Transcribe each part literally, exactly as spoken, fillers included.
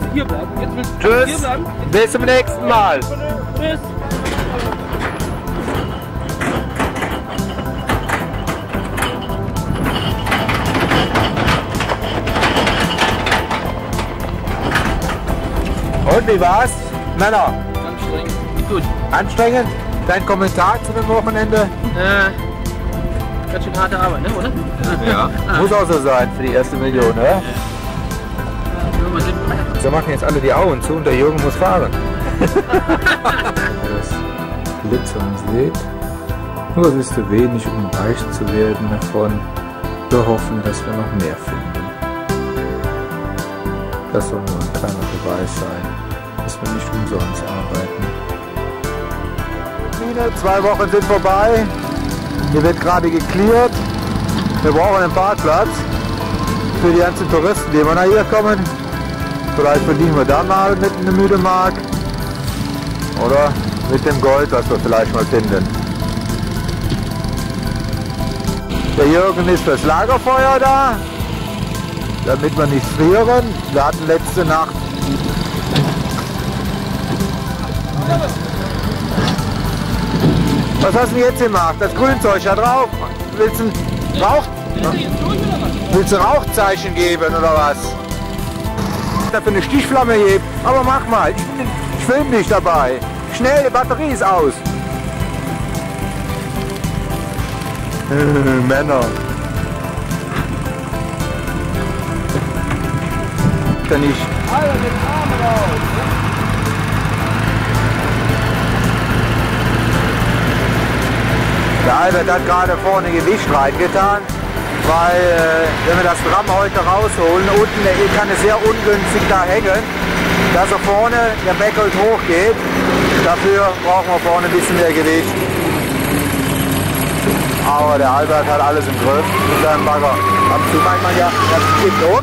hier bleiben. Jetzt willst du Tschüss. hier bleiben. Bis zum nächsten Mal. Tschüss. Und wie war's? Männer, Anstrengend. Gut. anstrengend? Dein Kommentar zu dem Wochenende? Äh, ganz schön harte Arbeit, ne, oder? Ja. Ah. Muss auch so sein für die erste Million, ne? Ja, wenn man den- So machen jetzt alle die Augen zu und der Jürgen muss fahren. Das Glitzern seht. Nur es ist zu wenig, um reich zu werden davon. Wir hoffen, dass wir noch mehr finden. Das soll nur ein kleiner Beweis sein, dass wir nicht umsonst arbeiten. Zwei Wochen sind vorbei. Hier wird gerade geklärt. Wir brauchen einen Parkplatz für die ganzen Touristen, die immer nach hier kommen. Vielleicht verdienen wir da mal mit einer müde Mark. Oder mit dem Gold, was wir vielleicht mal finden. Der Jürgen ist fürs Lagerfeuer da, damit wir nicht frieren. Wir hatten letzte Nacht Was hast du denn jetzt gemacht? Das Grünzeug da drauf? Willst du ein Rauch... Willst du ein Rauchzeichen geben oder was? Dafür eine Stichflamme hebt. Aber mach mal, ich, ich film dich dabei. Schnell, die Batterie ist aus. Männer. Kann ich. Alter, den Arm raus! Der Albert hat gerade vorne Gewicht reingetan, weil äh, wenn wir das Tram heute rausholen, unten der kann es sehr ungünstig da hängen, dass er vorne der Beckel hochgeht. Dafür brauchen wir vorne ein bisschen mehr Gewicht. Aber der Albert hat alles im Griff mit seinem Bagger. Ab und zu meint man ja, das geht um.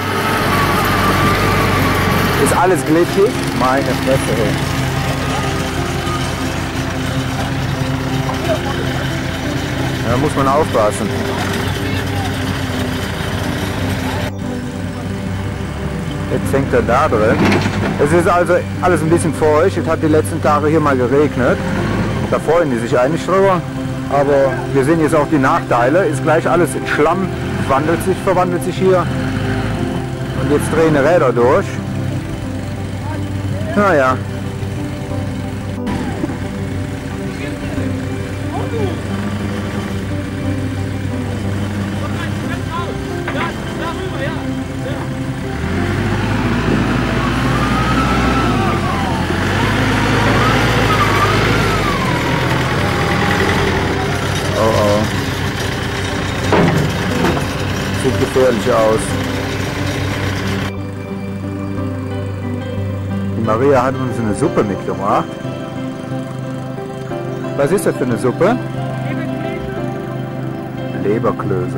Ist alles glitschig? Meine Fresse, ey. Da muss man aufpassen. Jetzt hängt er da drin. Es ist also alles ein bisschen feucht. Es hat die letzten Tage hier mal geregnet. Da freuen die sich eigentlich drüber. Aber wir sehen jetzt auch die Nachteile. Ist gleich alles in Schlamm. Wandelt sich, verwandelt sich hier. Und jetzt drehen die Räder durch. Naja. Oh oh. Sieht gefährlich aus. Die Maria hat uns eine Suppe mitgebracht. Was ist das für eine Suppe? Leberklöße.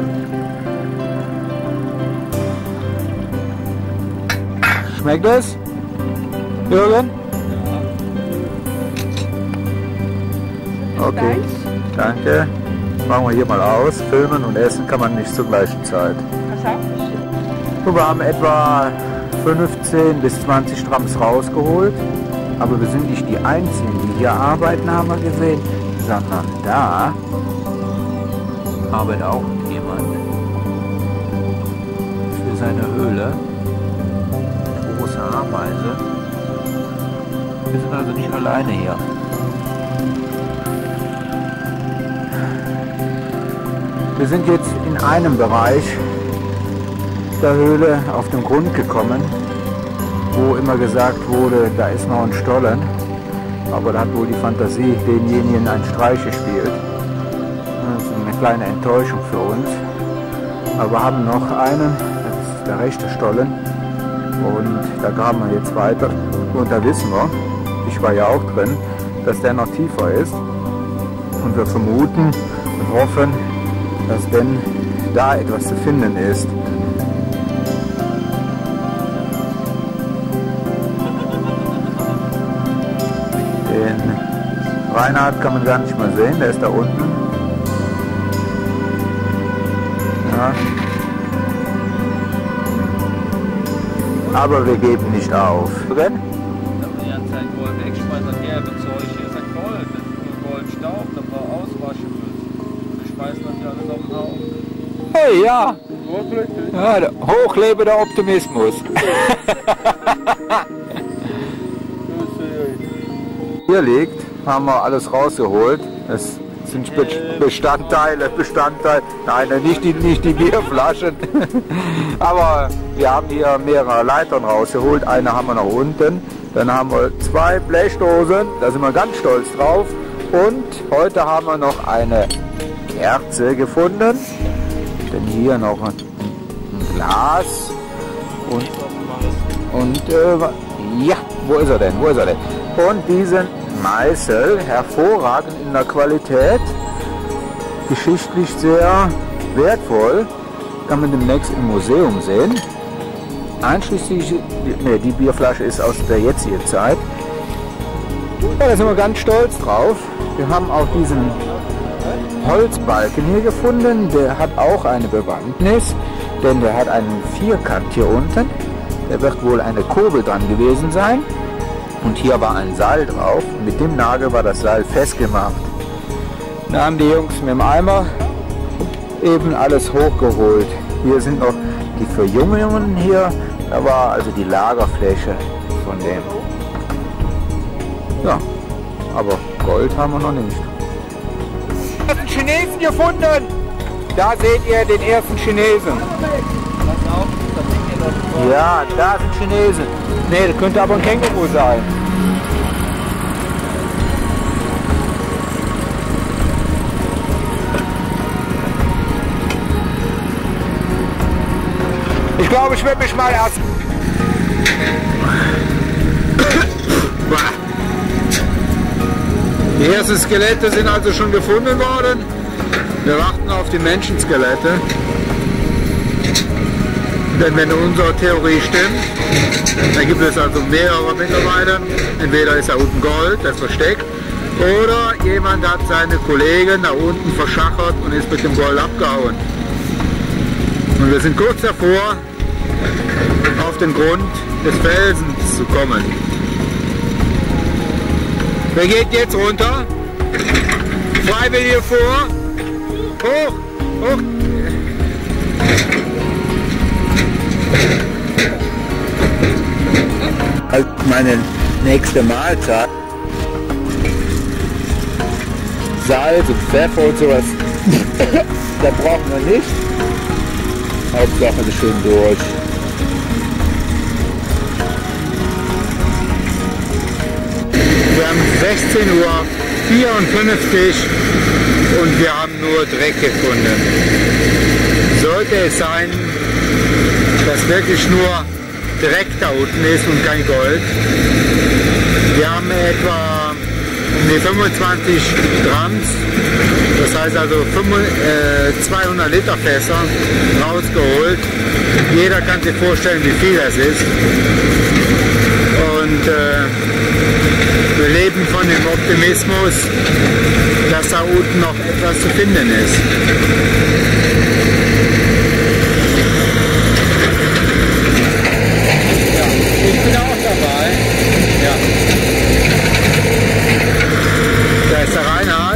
Schmeckt es? Jürgen? Okay, danke. Machen wir hier mal aus. Filmen und essen kann man nicht zur gleichen Zeit. So, wir haben etwa fünfzehn bis zwanzig Strams rausgeholt. Aber wir sind nicht die Einzigen, die hier arbeiten, haben wir gesehen. Sondern da arbeitet auch jemand für seine Höhle. Große Ameise. Wir sind also nicht alleine hier. Wir sind jetzt in einem Bereich der Höhle auf den Grund gekommen, wo immer gesagt wurde, da ist noch ein Stollen. Aber da hat wohl die Fantasie denjenigen einen Streich gespielt. Das ist eine kleine Enttäuschung für uns. Aber wir haben noch einen, das ist der rechte Stollen. Und da graben wir jetzt weiter. Und da wissen wir, ich war ja auch drin, dass der noch tiefer ist. Und wir vermuten und hoffen, dass denn da etwas zu finden ist. Den Reinhard kann man gar nicht mal sehen, der ist da unten. Ja. aber wir geben nicht auf. Ich habe die ganze Zeit Gold wegschmeißen, das gelbe Zeug hier ist ein Gold, das ist nur Goldstaub, das wir auswaschen müssen. Wir schmeißen das hier alles auf den Haufen. Hey, ja! Ja, der hochlebe der Optimismus. Hier liegt, haben wir alles rausgeholt. Das sind Bestandteile, Bestandteile. Nein, nicht die, nicht die Bierflaschen. Aber wir haben hier mehrere Leitern rausgeholt. Eine haben wir nach unten. Dann haben wir zwei Blechdosen. Da sind wir ganz stolz drauf. Und heute haben wir noch eine Kerze gefunden. Denn hier noch ein Glas. Und, und äh, ja, wo ist er denn? Wo ist er denn? Und diesen Meißel, hervorragend in der Qualität, geschichtlich sehr wertvoll, kann man demnächst im Museum sehen. Einschließlich, ne, die Bierflasche ist aus der jetzigen Zeit. Ja, da sind wir ganz stolz drauf. Wir haben auch diesen Holzbalken hier gefunden, der hat auch eine Bewandtnis, denn der hat einen Vierkant hier unten. Da wird wohl eine Kurbel dran gewesen sein. Und hier war ein Seil drauf. Mit dem Nagel war das Seil festgemacht. Da haben die Jungs mit dem Eimer eben alles hochgeholt. Hier sind noch die Verjüngungen hier. Da war also die Lagerfläche von dem. Ja, aber Gold haben wir noch nicht. Da sind Chinesen gefunden! Da seht ihr den ersten Chinesen. Ja, da sind Chinesen. Ne, das könnte aber ein Känguru sein. Ich glaube, ich werde mich mal erst... Die ersten Skelette sind also schon gefunden worden. Wir warten auf die Menschenskelette. Denn wenn unsere Theorie stimmt, dann gibt es also mehrere mittlerweile. Entweder ist da unten Gold, das versteckt, oder jemand hat seine Kollegen da unten verschachert und ist mit dem Gold abgehauen. Und wir sind kurz davor, auf den Grund des Felsens zu kommen. Wer geht jetzt runter? Freiwillige vor. Hoch, hoch. Halt meine nächste Mahlzeit. Salz und Pfeffer und sowas. Da brauchen wir nicht. Hauptsache ist schön durch. Wir haben sechzehn Uhr vierundfünfzig und wir haben nur Dreck gefunden. Sollte es sein, dass wirklich nur Dreck da unten ist und kein Gold. Wir haben etwa um die fünfundzwanzig Grams, das heißt also zweihundert Liter Fässer rausgeholt. Jeder kann sich vorstellen, wie viel das ist. Und äh, wir leben von dem Optimismus, dass da unten noch etwas zu finden ist. Ja, ich bin auch dabei. Ja. Da ist der Reinhard.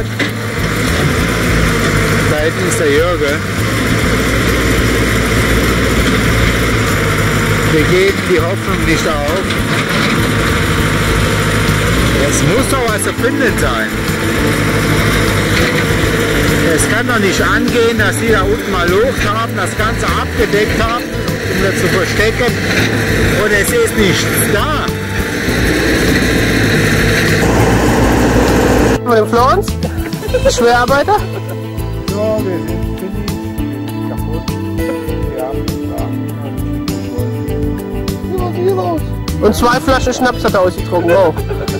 Da hinten ist der Jürgen. Wir geben die Hoffnung nicht auf. Es muss doch was zu finden sein. Es kann doch nicht angehen, dass die da unten mal Luft haben, das Ganze abgedeckt haben, um das zu verstecken. Und es ist nichts da. Mit dem Florenz? Schwerarbeiter? Ja, wir sind ziemlich kaputt. Wir haben die Was ist hier los? Und zwei Flaschen Schnaps hat er ausgetrunken. Oh.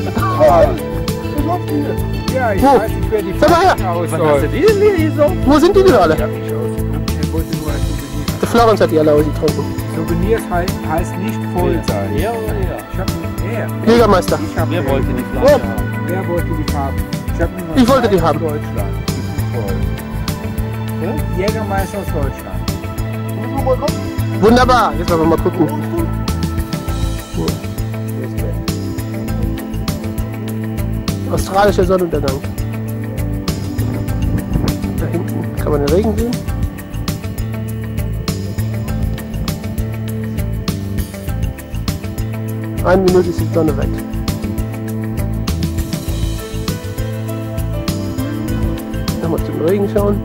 Ja, ich Wo? weiß nicht, wer die Sag mal her. Flaschen ausholt. die denn hier so? Wo sind die denn alle? Ich hab nicht ausgeguckt, ich wollte nur als Souvenir. Der Florenz hat die alle ausgetrunken. Souvenirs heißt, heißt nicht voll sein. Ja oder ja? Ich hab nicht er. Jägermeister. Ich hab Wer er. wollte die Flasche Oh. haben? Wer wollte die haben? Ich, hab nur Ich wollte die aus haben. Deutschland. Die sind voll. Jägermeister aus Deutschland. Wunderbar. Jetzt wollen wir mal gucken. Australischer Sonnenuntergang. Da hinten kann man den Regen sehen. Eine Minute ist die Sonne weg. Nochmal zum Regen schauen.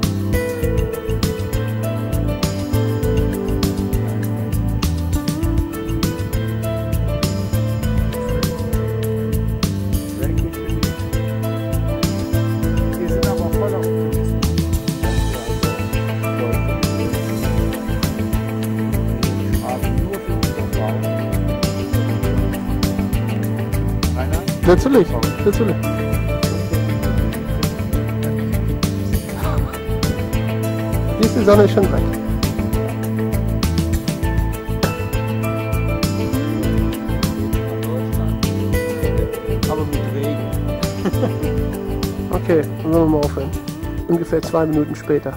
Natürlich, natürlich. Diese Sonne ist schon weg. Aber mit Regen. Okay, dann wollen wir mal aufhören. Ungefähr zwei Minuten später.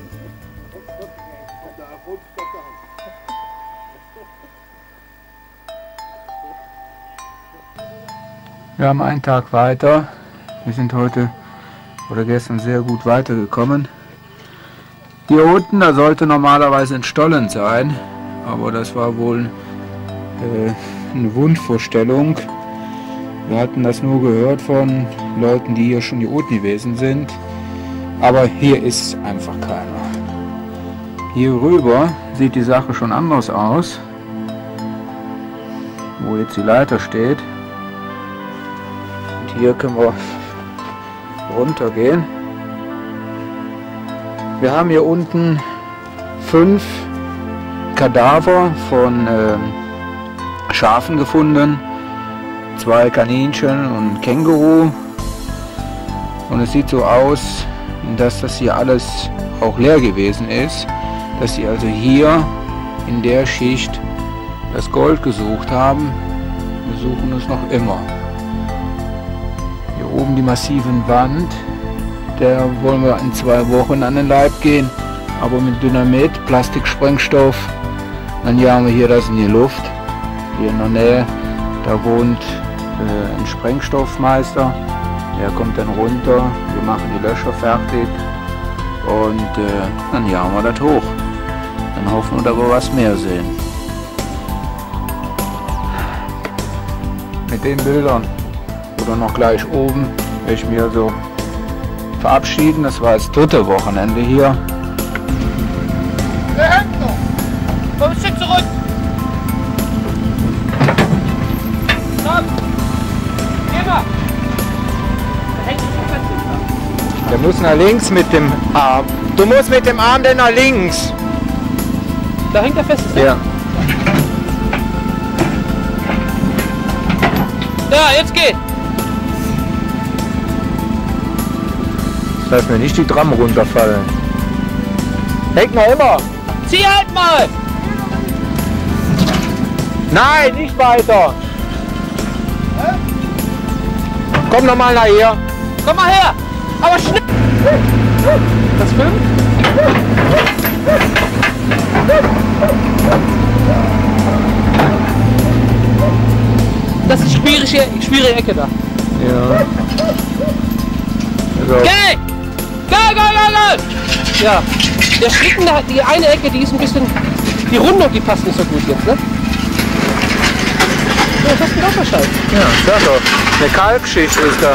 Wir haben einen Tag weiter. Wir sind heute oder gestern sehr gut weitergekommen. Hier unten, da sollte normalerweise ein Stollen sein, aber das war wohl äh, eine Wunschvorstellung. Wir hatten das nur gehört von Leuten, die hier schon hier unten gewesen sind. Aber hier ist einfach keiner. Hier rüber sieht die Sache schon anders aus, wo jetzt die Leiter steht. Hier können wir runtergehen. Wir haben hier unten fünf Kadaver von äh, Schafen gefunden, zwei Kaninchen und ein Känguru. Und es sieht so aus, dass das hier alles auch leer gewesen ist, dass sie also hier in der Schicht das Gold gesucht haben. Wir suchen es noch immer. Oben die massiven Wand, der wollen wir in zwei Wochen an den Leib gehen, aber mit Dynamit, Plastiksprengstoff, dann jagen wir hier das in die Luft. Hier in der Nähe, da wohnt äh, ein Sprengstoffmeister, der kommt dann runter, wir machen die Löcher fertig und äh, dann jagen wir das hoch. Dann hoffen wir, dass wir was mehr sehen. Mit den Bildern oder noch gleich oben werde ich mir so verabschieden. Das war das dritte Wochenende hier. Der hängt noch! Komm ein Stück zurück! Komm! Geh mal! Der hängt nicht fest. Der muss nach links mit dem Arm. Du musst mit dem Arm denn nach links. Da hängt er fest, ist der? Ja. Da, jetzt geh! Lass mir nicht die Tram runterfallen. Hängt noch immer. Zieh halt mal! Nein, nicht weiter. Komm noch mal nachher. Komm mal her! Aber schnell! Das filmt? Das ist schwierige, schwierige Ecke da. Ja. Also. Geh! Geh, geh, geh, geh! Ja, der Schlitten, da, die eine Ecke, die ist ein bisschen, die Rundung, die passt nicht so gut jetzt, ne? Ja, das hast du auch wahrscheinlich. Ja, sag doch. Eine Kalkschicht ist da.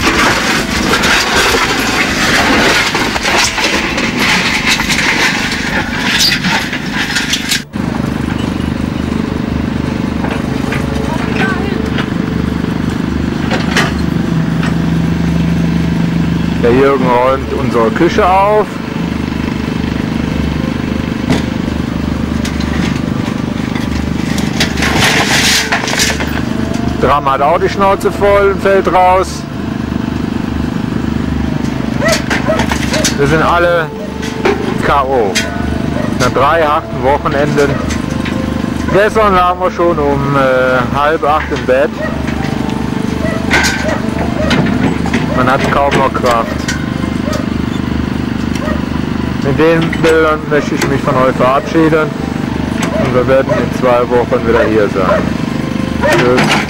Der Jürgen räumt unsere Küche auf. Dram hat auch die Schnauze voll und fällt raus. Wir sind alle K O Nach drei harten Wochenenden. Gestern waren wir schon um äh, halb acht im Bett. Man hat kaum noch Kraft. Mit den Bildern möchte ich mich von euch verabschieden und wir werden in zwei Wochen wieder hier sein. Tschüss.